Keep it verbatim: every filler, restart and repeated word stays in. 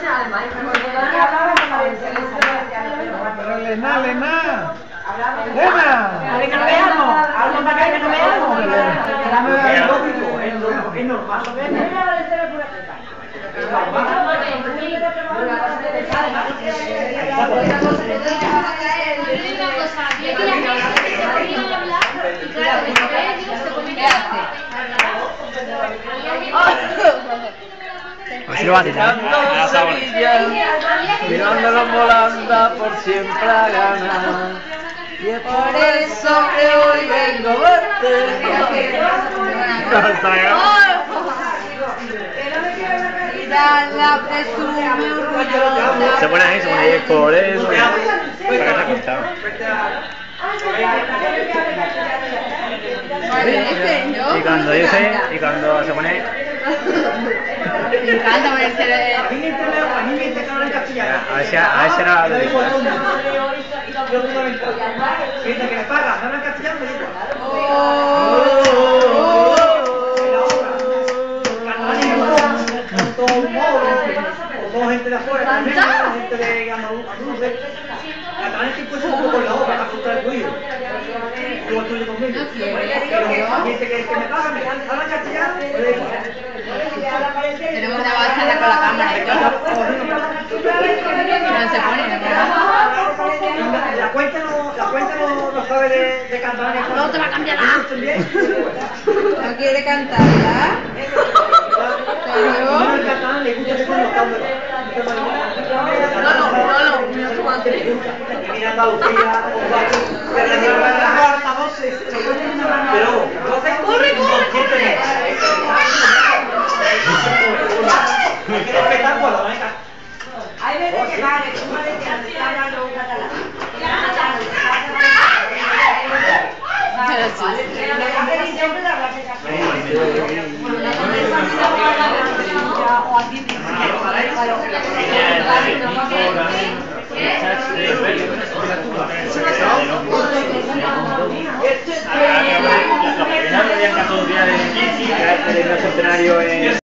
Pero Lena, Lena. Lena. Dale que lo veamos. Habla para acá que lo veamos. Es lógico, es normal. Es normal. Así lo va a tirar. Mirándolo volando por siempre a ganar. Y es por eso que hoy vengo a verte. La presume orgullosa. Se pone ahí, se pone ahí, por eso. Para que está cortado. Y cuando dice, y cuando se pone. Me encanta ponerse. A ver si a ver si era lo dijo. Mientras que le pagas, no en castellano, me dijo. Todo gente de afuera, también gente de andaluces. Catalanes que pueden un poco en la obra para contar el tuyo. Yo el tuyo conmigo. Pero dice que me paga, me habla castellano, Tenemos que avanzar con la cámara y todo. No se pone, La cuenta no, la cuenta no, no sabe de, de cantar. No te va a cambiar nada. ¿No quiere cantarla? No, el catalán le gusta cuando canta. No, no, no, no, mira tu madre. Mira Andalucía, pero corre, corre. hay que respetar por la manera. Hay veces que vale, tú me decías que está hablando un catalán. El centenario en